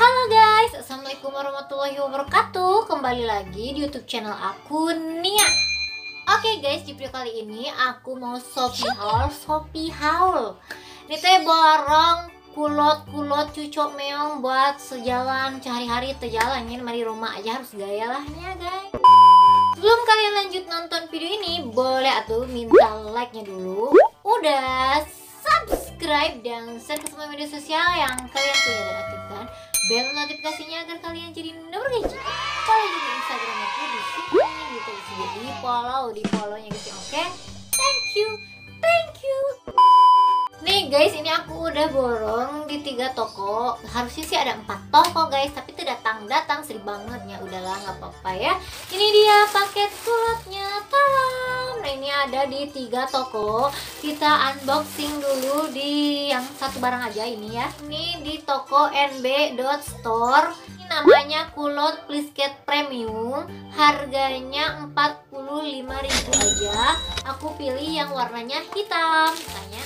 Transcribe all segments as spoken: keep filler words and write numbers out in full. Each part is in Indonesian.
Halo guys, assalamualaikum warahmatullahi wabarakatuh. Kembali lagi di YouTube channel aku, Nia. Oke guys, di video kali ini aku mau shopping haul, shopping haul. Ini teh borong kulot-kulot cucok meong buat sejalan sehari-hari terjalan. Ini mari rumah aja harus gaya lahnya guys. Sebelum kalian lanjut nonton video ini, boleh atuh minta like-nya dulu. Udah subscribe dan share ke semua media sosial yang kalian punya dan aktifkan bel notifikasinya agar kalian jadi nomor gaji. Follow juga Instagram aku di sini gitu, jadi follow di follownya gitu. Oke, thank you, thank you. Nih guys, ini aku udah borong di tiga toko. Harusnya sih ada empat toko guys, tapi tuh datang-datang sering banget ya. Udahlah nggak apa-apa ya. Ini dia paket kulotnya, taram. Nah ini ada di tiga toko. Kita unboxing dulu di yang satu barang aja ini ya. Ini di toko N B dot store. Ini namanya kulot Plisket Premium. Harganya empat puluh lima ribu aja. Aku pilih yang warnanya hitam. Tanya.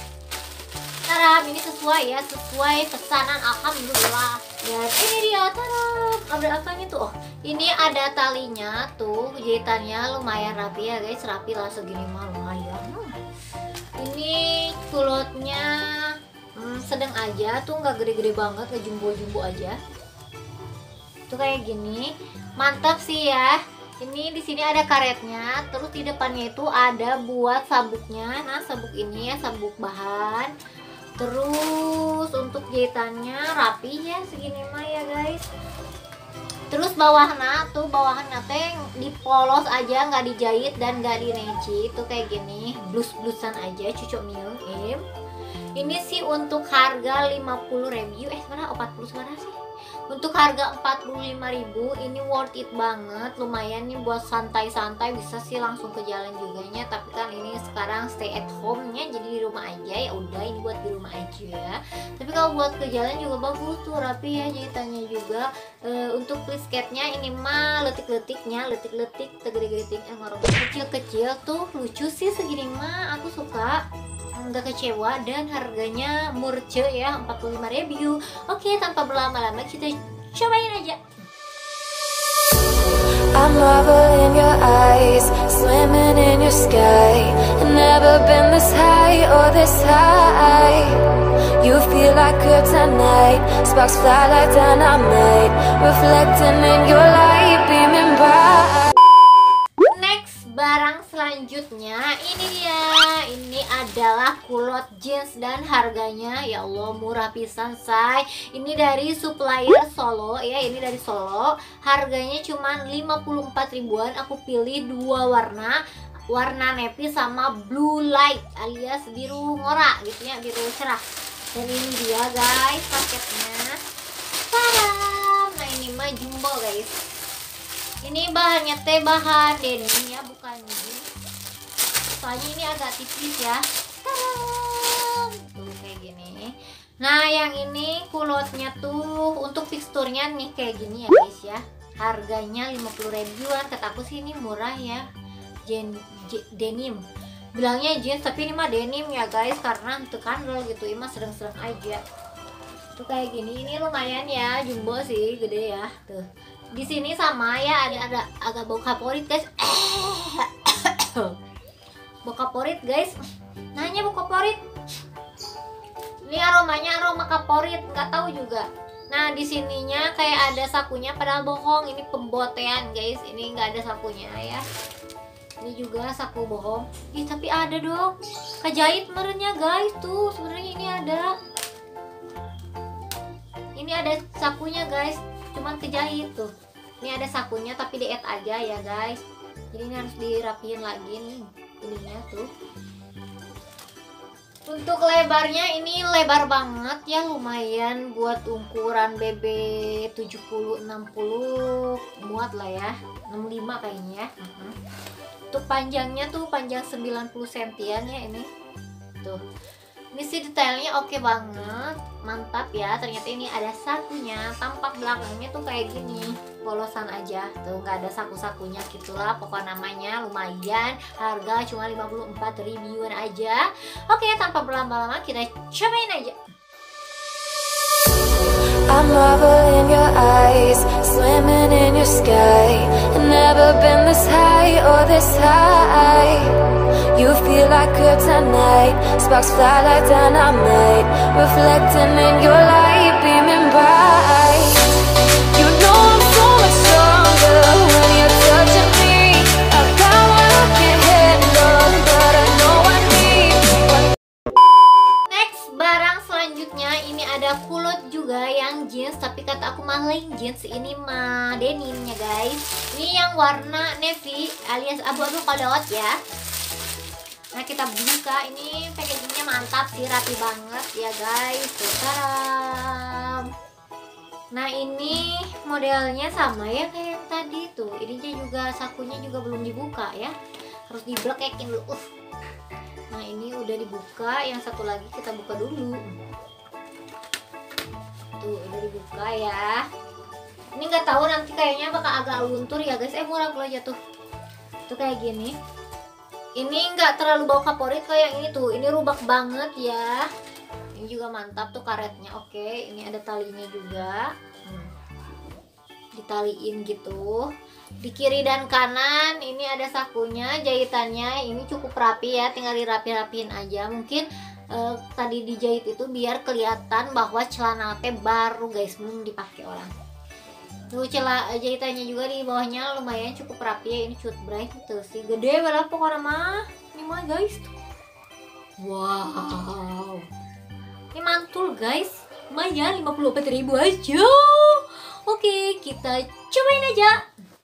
Taram, ini sesuai ya, sesuai pesanan, alhamdulillah. Dan ini dia, taram. Ada apanya tuh? Oh, ini ada talinya tuh, jahitannya lumayan rapi ya guys, rapi lah segini mah lumayan. Hmm. Ini kulotnya hmm, sedang aja, tuh nggak gede-gede banget, nggak jumbo-jumbo aja. Tuh kayak gini, mantap sih ya. Ini di sini ada karetnya, terus di depannya itu ada buat sabuknya. Nah, sabuk ini ya, sabuk bahan. Terus untuk jahitannya rapi ya segini mah ya guys. Terus bawahnya tuh bawahnya teh dipolos aja, nggak dijahit dan nggak dineci. Tuh kayak gini, blus-blusan aja, cucok miung im. Ini sih untuk harga lima puluh ribu, eh sebenarnya empat puluh sebenarnya sih. Untuk harga empat puluh lima ribu ini worth it banget, lumayan nih buat santai-santai, bisa sih langsung ke jalan juga nya. Tapi kan ini sekarang stay at home nya, jadi di rumah aja ya udah, ini buat di rumah aja. Tapi kalau buat ke jalan juga bagus tuh, rapi ya jahitannya juga. E, untuk plisketnya ini mah letik-letiknya, letik-letik tegede-gede eh ngorong kecil-kecil tuh, lucu sih segini mah, aku suka. Nggak kecewa dan harganya murce ya, empat puluh lima ribu. Oke, tanpa berlama-lama kita cobain aja. I'm marvel in your eyes, swimming in your sky. Never been this high or this high. You feel like kryptonite, sparks fly like dynamite, reflecting in your light, beaming bright. Barang selanjutnya ini dia, ini adalah kulot jeans dan harganya ya Allah murah pisan say. Ini dari supplier Solo ya, ini dari Solo. Harganya cuma lima puluh empat ribuan. Aku pilih dua warna, warna navy sama blue light alias biru ngora gitu ya, biru cerah. Dan ini dia guys paketnya. Tadam. Nah ini mah jumbo guys. Ini bahannya teh bahan denim ya, bukan jeans. Soalnya ini agak tipis ya. Tadam! Tuh kayak gini. Nah yang ini kulotnya tuh untuk teksturnya nih kayak gini ya guys ya. Harganya lima puluh ribuan. Kata aku sih ini murah ya. Gen, je, denim. Bilangnya jeans tapi ini mah denim ya guys, karena itu kandel gitu. Ini mah sedang-sedang aja. Tuh kayak gini. Ini lumayan ya, jumbo sih, gede ya. Tuh. Di sini sama ya, ada ada agak bau kaporit guys. Bau kaporit guys. Nanya bau kaporit. Ini aromanya aroma kaporit, nggak tahu juga. Nah di sininya kayak ada sakunya, padahal bohong. Ini pembotean guys. Ini nggak ada sakunya ya. Ini juga saku bohong. Ih tapi ada dong. Kejahit merenya guys tuh. Sebenarnya ini ada. Ini ada sakunya guys. Cuman kejahit tuh. Ini ada sakunya tapi diet aja ya guys. Jadi ini harus dirapiin lagi nih ininya tuh. Untuk lebarnya ini lebar banget ya, lumayan buat ukuran B B tujuh puluh enam puluh muat lah ya. enam puluh lima kayaknya ya. Uh-huh. Untuk panjangnya tuh panjang sembilan puluh sentian ya ini. Tuh. Ini sih detailnya oke banget, mantap ya. Ternyata ini ada sakunya, tampak belakangnya tuh kayak gini, polosan aja tuh, nggak ada saku-sakunya gitulah. Pokok namanya lumayan, harga cuma lima puluh empat ribuan aja. Oke, tanpa berlama-lama kita cobain aja. I marvel in your eyes, swimming in your sky. I've never been this high or this high. You feel like kryptonite, sparks fly like dynamite, reflecting in your light, beaming bright. You know I'm so much stronger when you're touching me. I've got what I can't handle, but I know I need. Next, barang selanjutnya ini ada kulot juga yang jeans, tapi kata aku mah lain jeans, ini mah denimnya guys. Ini yang warna navy alias abu-abu kodot ya. Nah kita buka, ini packagingnya mantap sih, rapi banget ya guys. Tuh, taram. Nah ini modelnya sama ya kayak yang tadi tuh. Ininya juga, sakunya juga belum dibuka ya, harus diblekekin dulu. Uh. Nah ini udah dibuka, yang satu lagi kita buka dulu. Tuh udah dibuka ya. Ini nggak tahu nanti kayaknya bakal agak luntur ya guys. Eh murah kalau jatuh. Tuh kayak gini. Ini nggak terlalu bau kaporit kayak yang ini tuh. Ini rubak banget ya. Ini juga mantap tuh karetnya. Oke, ini ada talinya juga. Hmm. Ditaliin gitu. Di kiri dan kanan ini ada sakunya, jahitannya ini cukup rapi ya. Tinggal dirapi-rapiin aja. Mungkin eh, tadi dijahit itu biar kelihatan bahwa celana teh baru guys, belum dipakai orang. Tuh celah jahitannya juga di bawahnya lumayan cukup rapi ya. Ini cut bright tuh sih gede banget pokoknya mah. Ini mah guys. Wow. Ini mantul guys. Lumayan lima puluh empat ribu aja. Oke, kita cobain aja.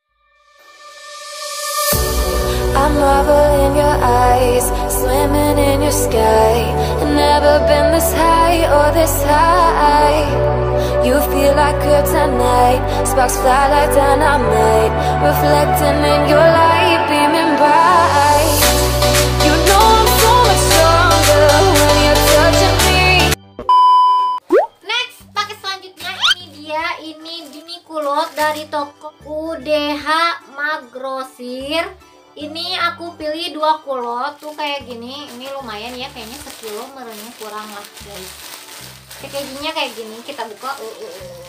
I marvel in your eyes, swimming in your sky. I've never been this high or this high. You feel like kryptonite, sparks fly like dynamite, reflecting in your light, beaming bright. You know I'm so much stronger when you're touching me. Next, paket selanjutnya ini dia, ini Dini Kulot dari toko U D H Magrosir. Ini aku pilih dua kulot tuh kayak gini. Ini lumayan ya, kayaknya sekilo, merenya kurang lah guys. Packagingnya kayak gini, kita buka. Uh, uh, uh.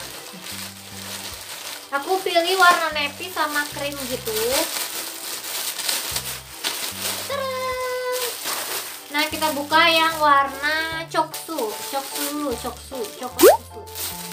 Aku pilih warna navy sama krim gitu. Tadam! Nah kita buka yang warna coksu, coksu dulu, coksu, coksu.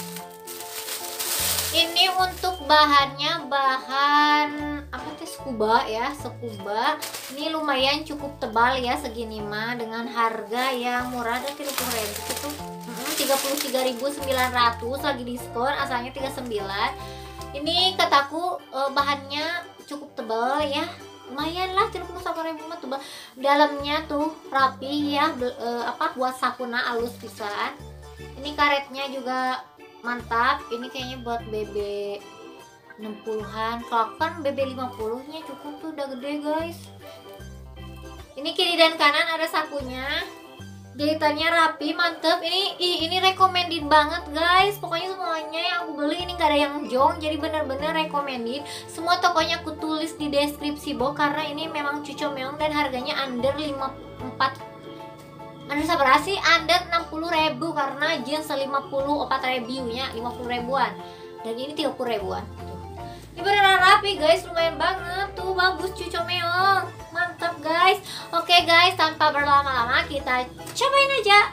Ini untuk bahannya bahan apa tuh, scuba ya, scuba. Ini lumayan cukup tebal ya segini mah, dengan harga yang murah dan tiga puluh ribu gitu. tiga puluh tiga ribu sembilan ratus lagi diskon, asalnya tiga puluh sembilan. Ini kataku eh, bahannya cukup tebal ya, lumayan lah, tiga puluh satu ribu mah tebal. Dalamnya tuh rapi ya, eh, apa buat sakuna alus pisan. Ini karetnya juga mantap. Ini kayaknya buat B B enam puluhan. Kalau kan B B lima puluh nya cukup tuh, udah gede guys. Ini kiri dan kanan ada sakunya. Jahitannya rapi, mantep. Ini ih, ini recommended banget guys. Pokoknya semuanya yang aku beli ini gak ada yang jong, jadi bener-bener recommended. Semua tokonya aku tulis di deskripsi box karena ini memang cucomeong dan harganya under lima puluh empat. Under sabar sih, under enam puluh ribu karena jeans lima puluh empat ribu nya, lima puluh ribuan. Dan ini tiga puluh ribuan. Ini beneran rapi guys, lumayan banget tuh, bagus cucomeong. Mantap guys. Oke guys, tanpa berlama-lama kita cobain aja.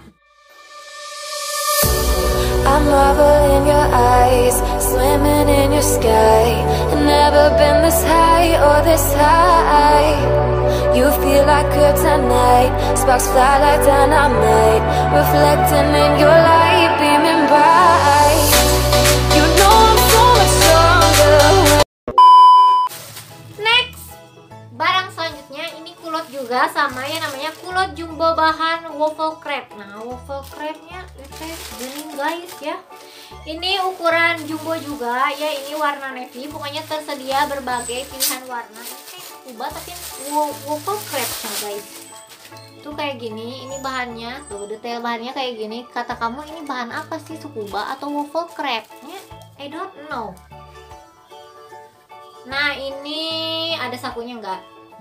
I marvel in your eyes, swimming in your sky. I've never been this high or this high. You feel like kryptonite, sparks fly like dynamite, reflecting in your light, beaming bright. You know I'm so much stronger. Next, barang selanjutnya ini kulot juga sama ya, namanya kulot jumbo bahan waffle crepe. Nah waffle crepe nya gini guys ya. Ini ukuran jumbo juga ya, ini warna navy. Pokoknya tersedia berbagai pilihan warna. Scuba tapi waffle crepe nya guys. Tuh kayak gini, ini bahannya tuh, detail bahannya kayak gini. Kata kamu ini bahan apa sih, scuba atau waffle crepe nya? I don't know. Nah ini ada sakunya enggak?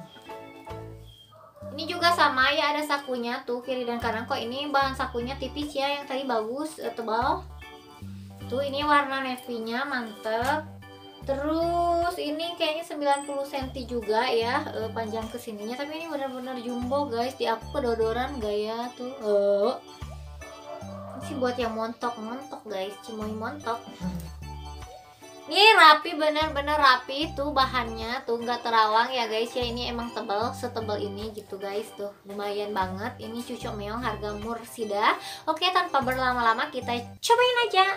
Ini juga sama ya, ada sakunya tuh kiri dan kanan. Kok ini bahan sakunya tipis ya, yang tadi bagus, tebal. Tuh ini warna navy-nya mantep. Terus ini kayaknya sembilan puluh sentimeter juga ya, uh, panjang kesininya. Tapi ini bener-bener jumbo guys. Di aku kedodoran gaya tuh. uh. Ini sih buat yang montok-montok guys, cimoy montok. Ini rapi, bener-bener rapi tuh bahannya. Tuh nggak terawang ya guys ya. Ini emang tebal, setebal ini gitu guys. Tuh lumayan banget. Ini cucuk meong harga Mursida. Oke, tanpa berlama-lama kita cobain aja.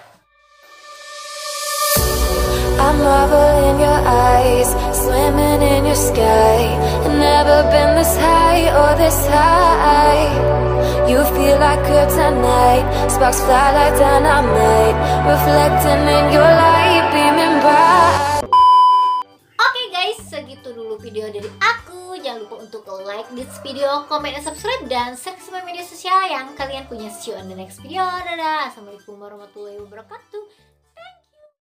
I marvel in your eyes, swimming in your sky. Never been this high or this high. You feel like kryptonite, sparks fly like dynamite, reflecting in your light, beaming bright. Oke guys, segitu dulu video dari aku. Jangan lupa untuk like this video, comment, dan subscribe, dan share ke semua media sosial yang kalian punya. See you on the next video. Dadah. Assalamualaikum warahmatullahi wabarakatuh.